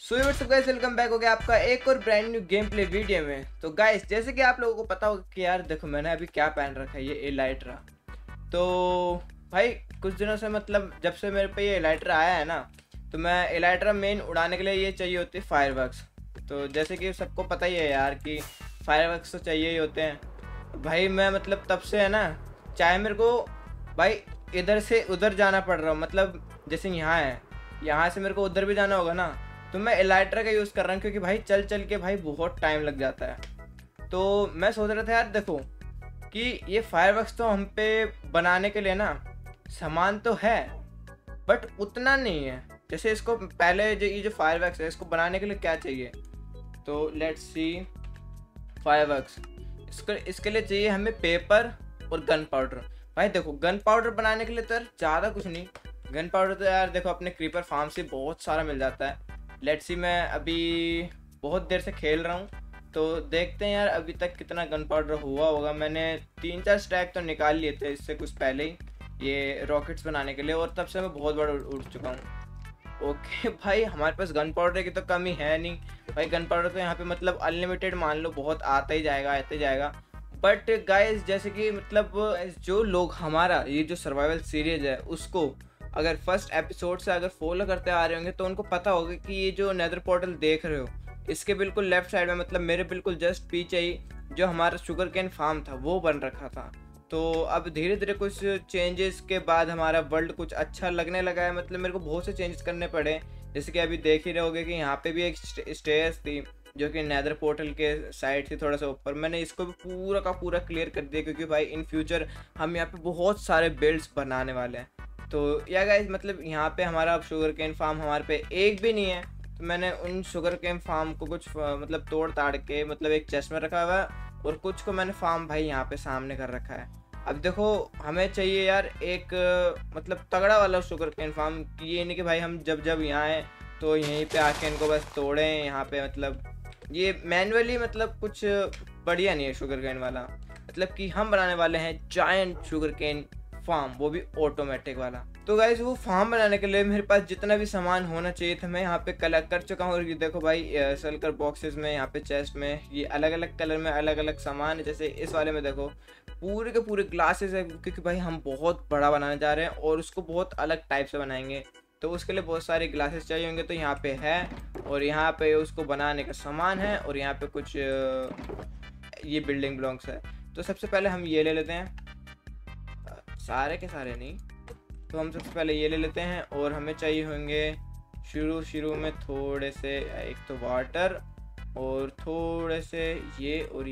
सो what's up guys, welcome back हो गया आपका एक और brand new game play video में। तो गाइस, जैसे कि आप लोगों को पता होगा कि यार देखो मैंने अभी क्या पहन रखा है, ये एलाइट्रा। तो भाई कुछ दिनों से मतलब जब से मेरे पे ये एलाइट्रा आया है ना, तो मैं एलाइट्रा मेन उड़ाने के लिए ये चाहिए होती है फायरवर्क्स। तो जैसे कि सबको पता ही है यार कि फायरवर्क्स तो चाहिए ही होते हैं। भाई मैं मतलब तब से है ना, चाहे मेरे को भाई इधर से उधर जाना पड़ रहा हो, मतलब जैसे यहाँ है, यहाँ से मेरे को उधर भी जाना होगा ना, तो मैं एलाइट्रा का यूज़ कर रहा हूँ क्योंकि भाई चल चल के भाई बहुत टाइम लग जाता है। तो मैं सोच रहा था यार देखो कि ये फायरवर्क्स तो हम पे बनाने के लिए ना सामान तो है, बट उतना नहीं है। जैसे इसको पहले जो ये जो फायरवर्क्स है इसको बनाने के लिए क्या चाहिए, तो लेट्स सी फायरवर्क्स। इसके लिए चाहिए हमें पेपर और गन पाउडर। भाई देखो गन पाउडर बनाने के लिए तो यार ज़्यादा कुछ नहीं, गन पाउडर तो यार देखो अपने क्रीपर फार्म से बहुत सारा मिल जाता है। लेट्स सी मैं अभी बहुत देर से खेल रहा हूँ, तो देखते हैं यार अभी तक कितना गन पाउडर हुआ होगा। मैंने 3-4 स्टैक तो निकाल लिए थे इससे कुछ पहले ही ये रॉकेट्स बनाने के लिए, और तब से मैं बहुत बड़ा उड़ चुका हूँ। ओके भाई, हमारे पास गन पाउडर की तो कमी है नहीं भाई। गन पाउडर तो यहाँ पे मतलब अनलिमिटेड मान लो, बहुत आता ही जाएगा। बट गाइस जैसे कि मतलब जो लोग हमारा ये जो सर्वाइवल सीरीज है उसको अगर फर्स्ट एपिसोड से अगर फॉलो करते आ रहे होंगे तो उनको पता होगा कि ये जो नेदर पोर्टल देख रहे हो इसके बिल्कुल लेफ्ट साइड में, मतलब मेरे बिल्कुल जस्ट पीछे ही जो हमारा शुगर कैन फार्म था वो बन रखा था। तो अब धीरे धीरे कुछ चेंजेस के बाद हमारा वर्ल्ड कुछ अच्छा लगने लगा है। मतलब मेरे को बहुत से चेंजेस करने पड़े, जैसे कि अभी देख ही रहे होगे कि यहाँ पे भी एक स्टेयर्स थी जो कि नेदर पोर्टल के साइड से थोड़ा सा ऊपर। मैंने इसको भी पूरा का पूरा क्लियर कर दिया क्योंकि भाई इन फ्यूचर हम यहाँ पे बहुत सारे बिल्ड्स बनाने वाले हैं। तो या गाइस मतलब यहाँ पे हमारा अब शुगर केन फार्म हमारे पे एक भी नहीं है, तो मैंने उन शुगर केन फार्म को कुछ मतलब तोड़ ताड़ के मतलब एक चेस्ट में रखा हुआ है, और कुछ को मैंने फार्म भाई यहाँ पे सामने कर रखा है। अब देखो हमें चाहिए यार एक मतलब तगड़ा वाला शुगर केन फार्म, ये नहीं कि भाई हम जब जब यहाँ आए तो यहीं पे आके इनको बस तोड़ें। यहाँ पे मतलब ये मैनुअली मतलब कुछ बढ़िया नहीं है शुगर केन वाला। मतलब कि हम बनाने वाले हैं जायंट शुगर केन फार्म, वो भी ऑटोमेटिक वाला। तो गाइज वो फार्म बनाने के लिए मेरे पास जितना भी सामान होना चाहिए था मैं यहाँ पे कलेक्ट कर चुका हूँ। और ये देखो भाई सल्कर बॉक्सेस में, यहाँ पे चेस्ट में ये अलग अलग कलर में अलग अलग सामान है। जैसे इस वाले में देखो पूरे के पूरे ग्लासेस है, क्योंकि भाई हम बहुत बड़ा बनाने जा रहे हैं और उसको बहुत अलग टाइप से बनाएंगे, तो उसके लिए बहुत सारे ग्लासेस चाहिए होंगे। तो यहाँ पे है, और यहाँ पे उसको बनाने का सामान है, और यहाँ पे कुछ ये बिल्डिंग ब्लॉक्स है। तो सबसे पहले हम ये ले लेते हैं, सारे के सारे नहीं, तो हम सबसे पहले ये ले लेते हैं। और हमें चाहिए होंगे शुरू में थोड़े से, एक तो वाटर और थोड़े से ये और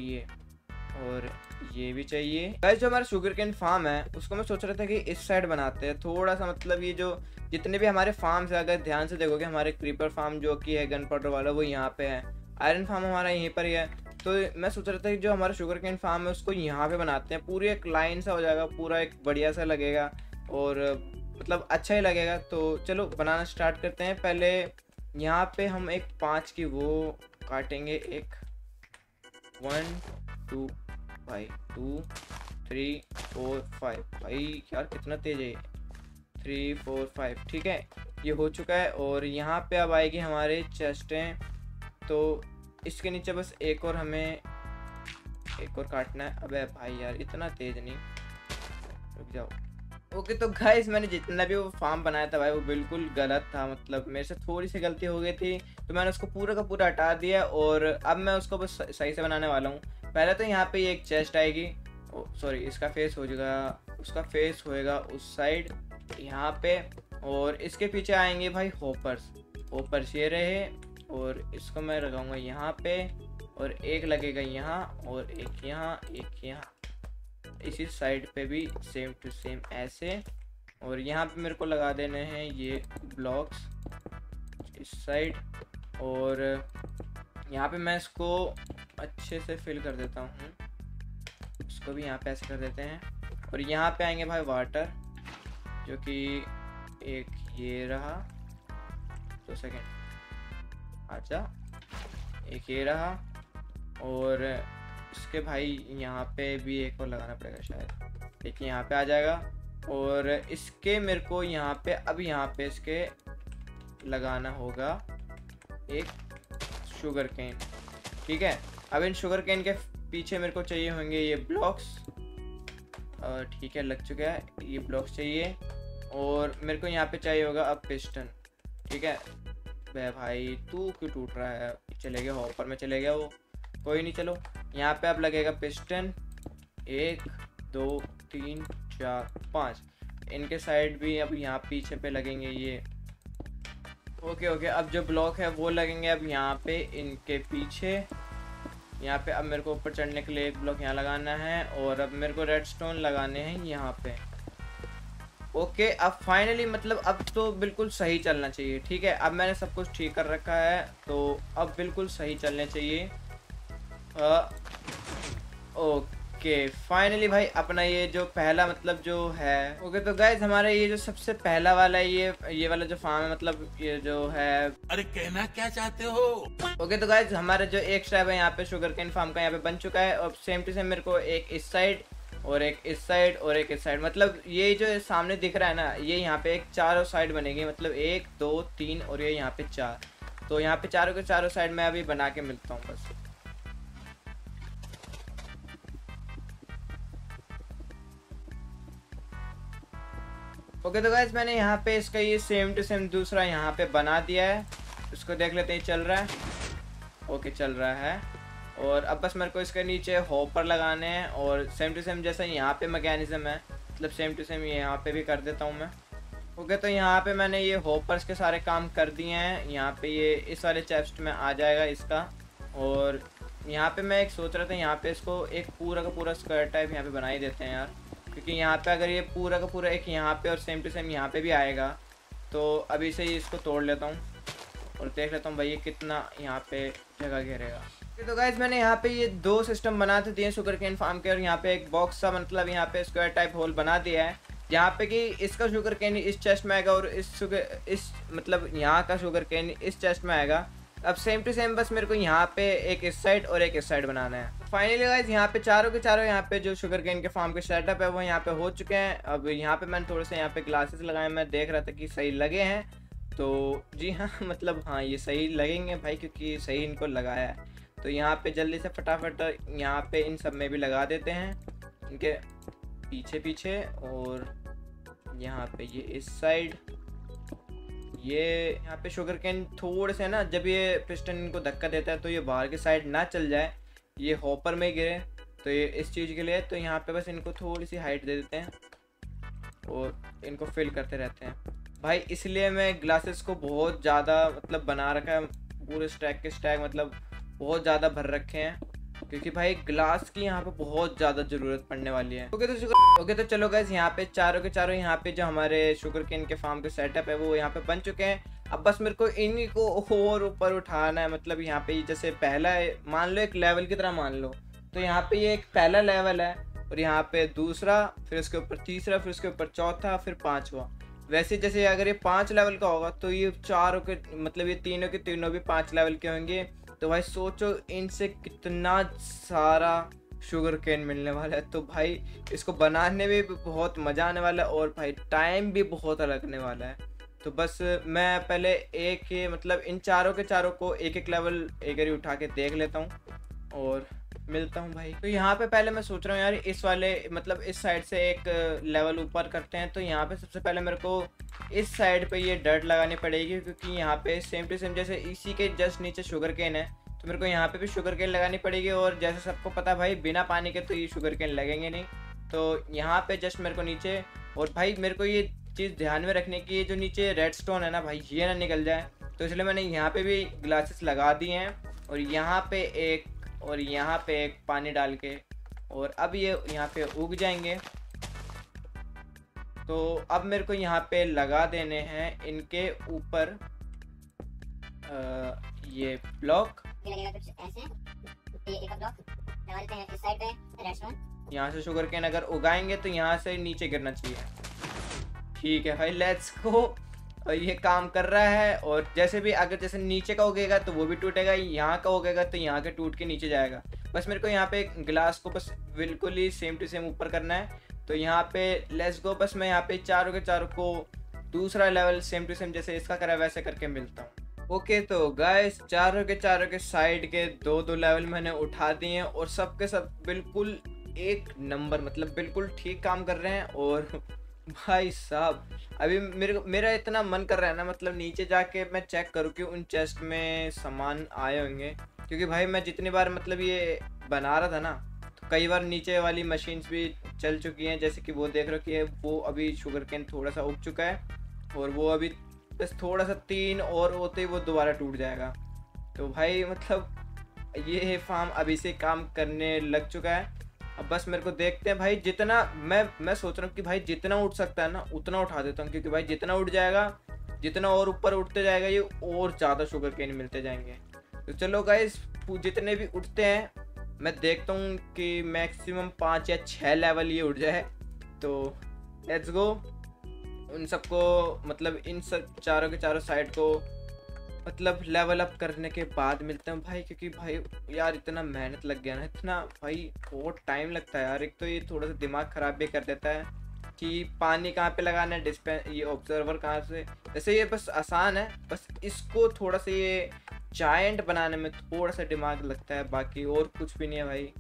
ये भी चाहिए। गाइस जो हमारा शुगर केन फार्म है उसको मैं सोच रहा था कि इस साइड बनाते हैं थोड़ा सा, मतलब ये जो जितने भी हमारे फार्म्स है अगर ध्यान से देखोगे, हमारे क्रीपर फार्म जो कि है गन पाउडर वाला वो यहाँ पे है, आयरन फार्म हमारा यहीं पर ही है। तो मैं सोच रहा था कि जो हमारा शुगर केन फार्म है उसको यहाँ पे बनाते हैं, पूरी एक लाइन सा हो जाएगा, पूरा एक बढ़िया सा लगेगा और मतलब अच्छा ही लगेगा। तो चलो बनाना स्टार्ट करते हैं। पहले यहाँ पे हम एक 5 की वो काटेंगे, एक 1 2 भाई 2 3 4 5। भाई यार कितना तेज है, 3 4 5 ठीक है, ये हो चुका है। और यहाँ पे अब आएगी हमारे चेस्टें, तो इसके नीचे बस एक और हमें एक और काटना है। अबे भाई यार इतना तेज नहीं, रुक जाओ। ओके तो गाइस मैंने जितना भी वो फार्म बनाया था भाई वो बिल्कुल गलत था, मतलब मेरे से थोड़ी सी गलती हो गई थी, तो मैंने उसको पूरा का पूरा हटा दिया और अब मैं उसको बस सही से बनाने वाला हूँ। पहले तो यहाँ पे ये एक चेस्ट आएगी, सॉरी इसका फेस हो जाएगा, उसका फेस होएगा उस साइड यहाँ पे, और इसके पीछे आएंगे भाई होपर्स ये रहे, और इसको मैं लगाऊंगा यहाँ पे, और एक लगेगा यहाँ और एक यहाँ, इसी साइड पे भी सेम टू सेम ऐसे। और यहाँ पे मेरे को लगा देने हैं ये ब्लॉक्स इस साइड, और यहाँ पे मैं इसको अच्छे से फिल कर देता हूँ, इसको भी यहाँ पे ऐसे कर देते हैं। और यहाँ पे आएंगे भाई वाटर, जो कि एक ये रहा, 2 सेकेंड आजा, एक ये रहा, और इसके भाई यहाँ पे भी एक और लगाना पड़ेगा शायद, देखिए यहाँ पे आ जाएगा। और इसके मेरे को यहाँ पे अब यहाँ पे इसके लगाना होगा एक शुगर केन। ठीक है, अब इन शुगर केन के पीछे मेरे को चाहिए होंगे ये ब्लॉक्स। ठीक है, लग चुका है, ये ब्लॉक्स चाहिए। और मेरे को यहाँ पे चाहिए होगा अब पिस्टन। ठीक है बे भाई, तू क्यों टूट रहा है? चले गया हॉपर में, चले गया वो, कोई नहीं। चलो यहाँ पे अब लगेगा पिस्टन, 1 2 3 4 5। इनके साइड भी अब यहाँ पीछे पे लगेंगे ये। ओके, अब जो ब्लॉक है वो लगेंगे अब यहाँ पे इनके पीछे। यहाँ पे अब मेरे को ऊपर चढ़ने के लिए एक ब्लॉक यहाँ लगाना है, और अब मेरे को रेडस्टोन लगाने हैं यहाँ पे। ओके, अब फाइनली मतलब अब तो बिल्कुल सही चलना चाहिए। ठीक है, अब मैंने सब कुछ ठीक कर रखा है, तो अब बिल्कुल सही चलने चाहिए। ओके फाइनली भाई अपना ये जो पहला मतलब जो है। ओके तो गाइज हमारा ये जो सबसे पहला वाला है, ये वाला जो फार्म है, मतलब ये जो है, अरे कहना क्या चाहते हो? ओके तो गाइज हमारा जो एक स्टैब है यहाँ पे शुगर केन फार्म का यहाँ पे बन चुका है। और सेम टू सेम मेरे को एक इस साइड और एक इस साइड और एक इस साइड, मतलब ये जो सामने दिख रहा है ना, ये यहाँ पे एक चारों साइड बनेगी, मतलब 1 2 3 और ये यहाँ पे 4। तो यहाँ पे चारों के चारों साइड मैं अभी बना के मिलता हूँ बस। ओके तो गाइस मैंने यहाँ पे इसका ये सेम टू सेम दूसरा यहाँ पे बना दिया है। इसको देख लेते हैं चल रहा है। ओके चल रहा है। और अब बस मेरे को इसके नीचे हॉपर लगाने हैं, और सेम टू सेम जैसा यहाँ पे मैकेनिज्म है, मतलब सेम टू सेम ये यहाँ पे भी कर देता हूँ मैं। ओके तो यहाँ पे मैंने ये हॉपर्स के सारे काम कर दिए हैं। यहाँ पे ये इस वाले चेस्ट में आ जाएगा इसका। और यहाँ पे मैं एक सोच रहा था, यहाँ पे इसको एक पूरा का पूरा स्क्वायर टाइप यहाँ पे बना ही देते हैं यार, क्योंकि यहाँ पे अगर ये पूरा का पूरा एक यहाँ पे और सेम टू सेम यहाँ पे भी आएगा, तो अभी से ही इसको तोड़ लेता हूँ और देख लेता हूँ भाई ये कितना यहाँ पे जगह घेरेगा। तो गाइज मैंने यहाँ पे ये 2 सिस्टम बनाते दिए शुगर केन फार्म के, और यहाँ पे एक बॉक्स सा मतलब यहाँ पे स्क्वायर टाइप होल बना दिया है, जहाँ पे कि इसका शुगर केन इस चेस्ट में आएगा और इस मतलब यहाँ का शुगर केन इस चेस्ट में आएगा। अब सेम टू सेम बस मेरे को यहाँ पे एक इस साइड और एक इस साइड बनाना है। फाइनली गाइज यहाँ पे चारों के चारों यहाँ पे जो शुगर केन के फार्म के सेटअप है वो यहाँ पे हो चुके हैं। अब यहाँ पे मैंने थोड़े से यहाँ पे ग्लासेस लगाए, मैं देख रहा था कि सही लगे हैं, तो जी हाँ मतलब हाँ ये सही लगेंगे भाई, क्योंकि सही इनको लगाया है। तो यहाँ पे जल्दी से फटाफट यहाँ पे इन सब में भी लगा देते हैं, इनके पीछे पीछे। और यहाँ पे ये इस साइड, ये यहाँ पे शुगर केन थोड़े से ना, जब ये पिस्टन इनको धक्का देता है तो ये बाहर की साइड ना चल जाए, ये हॉपर में गिरे, तो ये इस चीज़ के लिए। तो यहाँ पे बस इनको थोड़ी सी हाइट दे देते हैं और इनको फिल करते रहते हैं भाई। इसलिए मैं ग्लासेस को बहुत ज़्यादा मतलब बना रखा है, पूरे स्टैक के स्टैक मतलब बहुत ज़्यादा भर रखे हैं, क्योंकि भाई ग्लास की यहाँ पे बहुत ज़्यादा ज़रूरत पड़ने वाली है। ओके तो चलो गाइस यहाँ पे चारों के चारों यहाँ पे जो हमारे शुगर केन के फार्म के सेटअप है वो यहाँ पे बन चुके हैं। अब बस मेरे को इन्हीं को और ऊपर उठाना है, मतलब यहाँ पे जैसे पहला है, मान लो एक लेवल की तरह मान लो, तो यहाँ पे ये एक पहला लेवल है, और यहाँ पे दूसरा, फिर उसके ऊपर तीसरा, फिर उसके ऊपर चौथा, फिर 5वां। वैसे जैसे अगर ये 5 लेवल का होगा तो ये चारों के मतलब ये तीनों के तीनों भी 5 लेवल के होंगे। तो भाई सोचो इनसे कितना सारा शुगर केन मिलने वाला है। तो भाई इसको बनाने में भी बहुत मज़ा आने वाला है, और भाई टाइम भी बहुत लगने वाला है। तो बस मैं पहले एक ही मतलब इन चारों के चारों को एक एक लेवल एक बारी उठा के देख लेता हूँ और मिलता हूँ भाई। तो यहाँ पे पहले मैं सोच रहा हूँ यार इस वाले मतलब इस साइड से एक लेवल ऊपर करते हैं। तो यहाँ पे सबसे पहले मेरे को इस साइड पे ये डर्ट लगानी पड़ेगी, क्योंकि यहाँ पे सेम टू सेम जैसे इसी के जस्ट नीचे शुगर केन है, तो मेरे को यहाँ पे भी शुगर केन लगानी पड़ेगी। और जैसे सबको पता भाई बिना पानी के तो ये शुगर केन लगेंगे नहीं, तो यहाँ पे जस्ट मेरे को नीचे, और भाई मेरे को ये चीज़ ध्यान में रखने की, जो नीचे रेड स्टोन है ना भाई ये ना निकल जाए, तो इसलिए मैंने यहाँ पे भी ग्लासेस लगा दिए हैं, और यहाँ पे एक और यहाँ पे एक पानी डाल के, और अब ये यहाँ पे उग जाएंगे। तो अब मेरे को यहाँ पे लगा देने हैं इनके ऊपर ये ब्लॉक, यहाँ से शुगर केन अगर उगाएंगे तो यहाँ से नीचे गिरना चाहिए। ठीक है भाई लेट्स गो, ये काम कर रहा है। और जैसे भी अगर जैसे नीचे का उगेगा तो वो भी टूटेगा, यहाँ का उगेगा तो यहाँ के टूट के नीचे जाएगा। बस मेरे को यहाँ पे ग्लास को बस बिल्कुल ही सेम टू सेम ऊपर करना है। तो यहाँ पे लेट्स गो, बस मैं यहाँ पे चारों के चारों को दूसरा लेवल सेम टू सेम जैसे इसका करा वैसे करके मिलता हूँ। ओके तो गाइस चारों के साइड के दो लेवल मैंने उठा दिए हैं और सब के सब बिल्कुल एक नंबर, मतलब बिल्कुल ठीक काम कर रहे हैं। और भाई साहब अभी मेरा इतना मन कर रहा है ना, मतलब नीचे जाके मैं चेक करूँ कि उन चेस्ट में सामान आए होंगे, क्योंकि भाई मैं जितनी बार मतलब ये बना रहा था ना, तो कई बार नीचे वाली मशीन्स भी चल चुकी हैं। जैसे कि वो देख रखी है, वो अभी शुगर केन थोड़ा सा उग चुका है और वो अभी बस थोड़ा सा 3 और होते ही वो दोबारा टूट जाएगा। तो भाई मतलब ये फार्म अभी से काम करने लग चुका है। अब बस मेरे को देखते हैं भाई, जितना मैं सोच रहा हूँ कि भाई जितना उठ सकता है ना उतना उठा देता हूँ, क्योंकि भाई जितना उठ जाएगा, जितना और ऊपर उठते जाएगा ये और ज़्यादा शुगर केन मिलते जाएंगे। तो चलो गाइस जितने भी उठते हैं मैं देखता हूँ कि मैक्सिमम 5 या 6 लेवल ये उठ जाए। तो लेट्स गो। उन सबको मतलब इन सब चारों के चारों साइड को मतलब लेवल अप करने के बाद मिलते हैं भाई, क्योंकि भाई यार इतना मेहनत लग गया ना, इतना भाई बहुत टाइम लगता है यार। एक तो ये थोड़ा सा दिमाग ख़राब भी कर देता है कि पानी कहाँ पे लगाना है, ये ऑब्जर्वर कहाँ से। वैसे ये बस आसान है, बस इसको थोड़ा सा ये जायंट बनाने में थोड़ा सा दिमाग लगता है, बाकी और कुछ भी नहीं है भाई।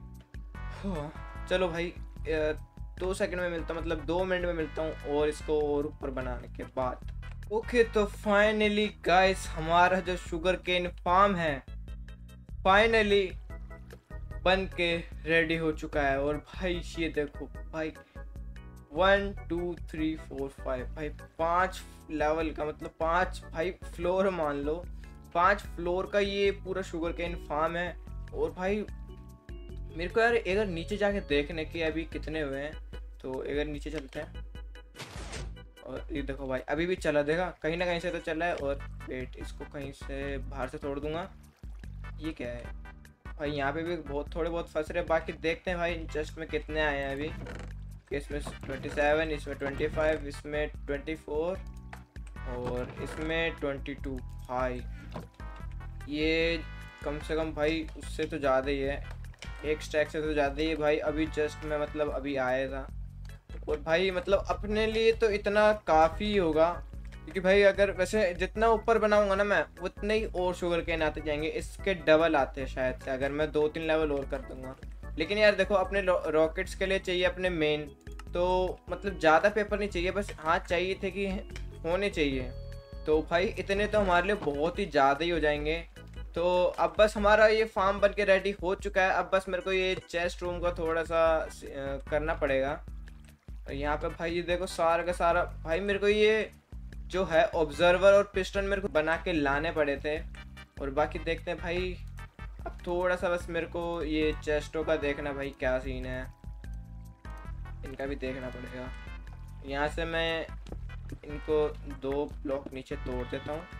चलो भाई 2 सेकंड में मिलता हूँ, मतलब 2 मिनट में मिलता हूँ और इसको और ऊपर बनाने के बाद। ओके तो फाइनली गाइस हमारा जो शुगर केन फार्म है फाइनली बन के रेडी हो चुका है। और भाई ये देखो भाई 1 2 3 4 5 भाई 5 लेवल का, मतलब 5 भाई फ्लोर मान लो, 5 फ्लोर का ये पूरा शुगर केन फार्म है। और भाई मेरे को यार अगर नीचे जाके देखने के अभी कितने हुए हैं, तो अगर नीचे चलते हैं और ये देखो भाई अभी भी चला देगा, कहीं ना कहीं से तो चला है। और वेट इसको कहीं से बाहर से तोड़ दूंगा। ये क्या है भाई, यहाँ पे भी बहुत फंस रहे। बाकी देखते हैं भाई जस्ट में कितने आए हैं अभी। इसमें 27, इसमें 25, इसमें 24 और इसमें 22। भाई ये कम से कम भाई उससे तो ज़्यादा ही है, एक स्टैक से तो ज़्यादा ही है भाई। अभी जस्ट में मतलब अभी आया था। और भाई मतलब अपने लिए तो इतना काफ़ी होगा, क्योंकि भाई अगर वैसे जितना ऊपर बनाऊंगा ना मैं उतने ही और शुगर केन आते जाएंगे, इसके डबल आते हैं शायद से अगर मैं 2-3 लेवल और कर दूंगा। लेकिन यार देखो अपने रॉकेट्स के लिए चाहिए अपने मेन, तो मतलब ज़्यादा पेपर नहीं चाहिए, बस हाँ चाहिए थे कि होने चाहिए। तो भाई इतने तो हमारे लिए बहुत ही ज़्यादा ही हो जाएंगे। तो अब बस हमारा ये फार्म बन के रेडी हो चुका है। अब बस मेरे को ये चेस्ट रूम का थोड़ा सा करना पड़ेगा। यहाँ पे भाई ये देखो सारा का सारा भाई मेरे को ये जो है ऑब्जर्वर और पिस्टन मेरे को बना के लाने पड़े थे। और बाकी देखते हैं भाई, अब थोड़ा सा बस मेरे को ये चेस्टों का देखना भाई क्या सीन है, इनका भी देखना पड़ेगा। यहाँ से मैं इनको 2 ब्लॉक नीचे तोड़ देता हूँ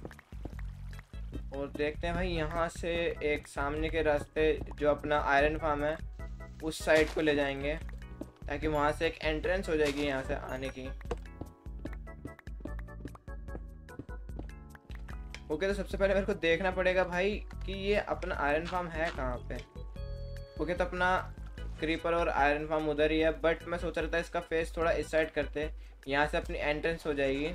और देखते हैं भाई यहाँ से एक सामने के रास्ते जो अपना आयरन फार्म है उस साइड को ले जाएंगे, ताकि वहाँ से एक एंट्रेंस हो जाएगी यहाँ से आने की। ओके तो सबसे पहले मेरे को देखना पड़ेगा भाई कि ये अपना आयरन फार्म है कहाँ पे। ओके तो अपना क्रीपर और आयरन फार्म उधर ही है, बट मैं सोच रहा था इसका फेस थोड़ा इस साइड करते, यहाँ से अपनी एंट्रेंस हो जाएगी।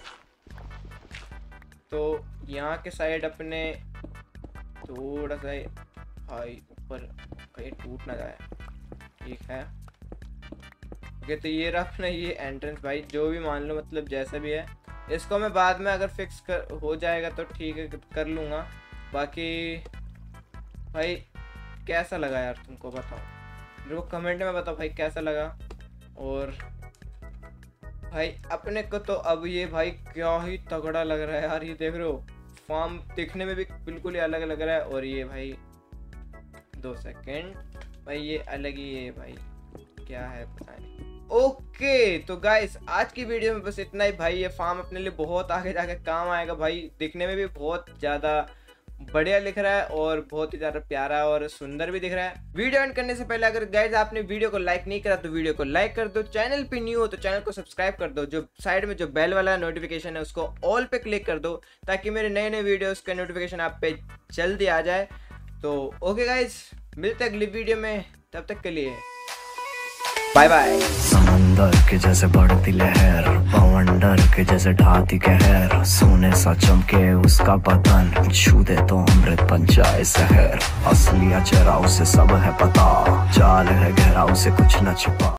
तो यहाँ के साइड अपने थोड़ा सा भाई ऊपर कहीं टूट ना जाए, ठीक है। ओके तो ये रहा अपना ये एंट्रेंस भाई, जो भी मान लो मतलब जैसा भी है, इसको मैं बाद में अगर फिक्स हो जाएगा तो ठीक है कर लूँगा। बाकी भाई कैसा लगा यार तुमको बताओ, मेरे को कमेंट में बताओ भाई कैसा लगा। और भाई अपने को तो अब ये भाई क्या ही तगड़ा लग रहा है यार, ये देख रहे हो फार्म दिखने में भी बिल्कुल ही अलग लग रहा है। और ये भाई 2 सेकेंड भाई ये अलग ही है भाई, क्या है पता नहीं। ओके तो गाइस आज की वीडियो में बस इतना ही भाई। ये फार्म अपने लिए बहुत आगे जाके काम आएगा भाई, दिखने में भी बहुत ज़्यादा बढ़िया लिख रहा है और बहुत ही ज़्यादा प्यारा और सुंदर भी दिख रहा है। वीडियो एंड करने से पहले अगर गाइस आपने वीडियो को लाइक नहीं करा तो वीडियो को लाइक कर दो, चैनल पे न्यू हो तो चैनल को सब्सक्राइब कर दो, जो साइड में जो बेल वाला नोटिफिकेशन है उसको ऑल पे क्लिक कर दो, ताकि मेरे नए नए वीडियोस का नोटिफिकेशन आप पे जल्दी आ जाए। तो ओके गाइस मिलते हैं अगली वीडियो में, तब तक के लिए बाय बाय। समंदर के जैसे बढ़ती लहर समंदर के जैसे ढाती कहर, सोने सा चमके उसका बदन, छू दे तो अमृत बन जाए जहर। असलिया चेहरा उसे सब है पता, जाल है गहरा उसे कुछ न छिपा।